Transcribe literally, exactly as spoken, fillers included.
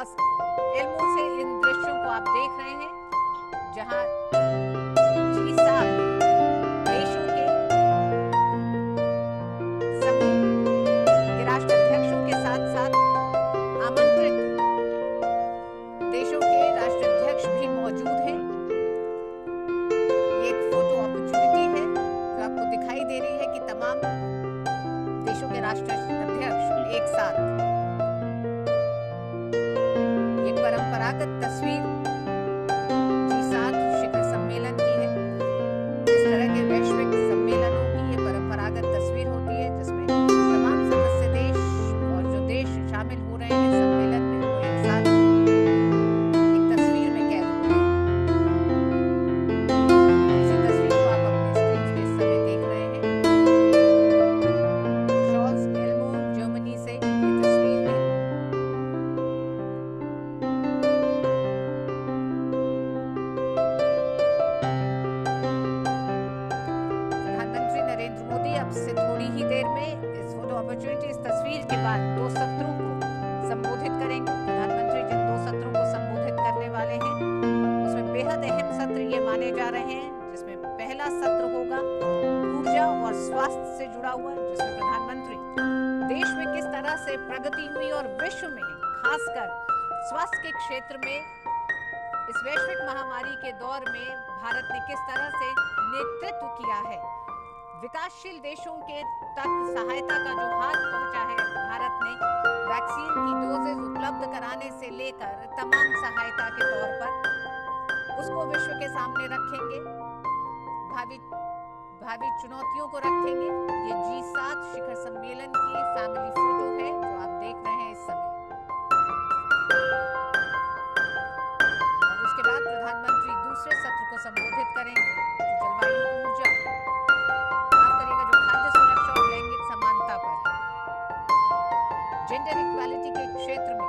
शॉस एल्मो से इन दृश्यों को आप देख रहे हैं, जहां जी सात देशों के राष्ट्राध्यक्षों के साथ साथ आमंत्रित देशों के राष्ट्राध्यक्ष भी मौजूद हैं। ये एक फोटो अपॉर्चुनिटी है जो आपको दिखाई दे रही है कि तमाम देशों के राष्ट्राध्यक्ष एक साथ। ये परंपरागत तस्वीर जी सात शिखर सम्मेलन की है। इस तरह के वैश्विक सम्मेलनों की ये परंपरागत तस्वीर होती है जिसमें तमाम सदस्य देश और जो देश शामिल हो रहे हैं सम्मेलन में वो एक साथ एक तस्वीर में कैद हो गए। इसी तस्वीर को आप अपने स्क्रीन पे इस समय देख रहे हैं। शॉल्स एल्मो जर्मनी से ये तस्वीर है। प्रधानमंत्री नरेंद्र मोदी अब से थोड़ी ही देर में इस फोटो अपॉर्चुनिटी इस तस्वीर के बाद दो सत्रों को संबोधित करेंगे। प्रधानमंत्री जिन दो सत्रों को संबोधित करने वाले हैं उसमें बेहद अहम सत्र ये माने जा रहे हैं, जिसमें पहला सत्र होगा ऊर्जा और स्वास्थ्य से जुड़ा हुआ, जिसमें प्रधानमंत्री देश में किस तरह से प्रगति हुई और विश्व में खासकर स्वास्थ्य के क्षेत्र में इस वैश्विक महामारी के दौर में भारत ने किस तरह से नेतृत्व किया है। विकासशील देशों के तक सहायता का जो हाथ पहुंचा है भारत ने, वैक्सीन की डोजेज उपलब्ध कराने से लेकर तमाम सहायता के तौर पर उसको विश्व के सामने रखेंगे। भावी भावी चुनौतियों को रखेंगे। ये जी सात शिखर सम्मेलन की फैमिली फोटो है जो आप देख रहे हैं इस समय। और उसके बाद प्रधानमंत्री दूसरे सत्र को संबोधित करेंगे जो जलवायु, ऊर्जा, बात करेगा जो खाद्य सुरक्षा और लैंगिक समानता पर है। जेंडर इक्वालिटी के क्षेत्र में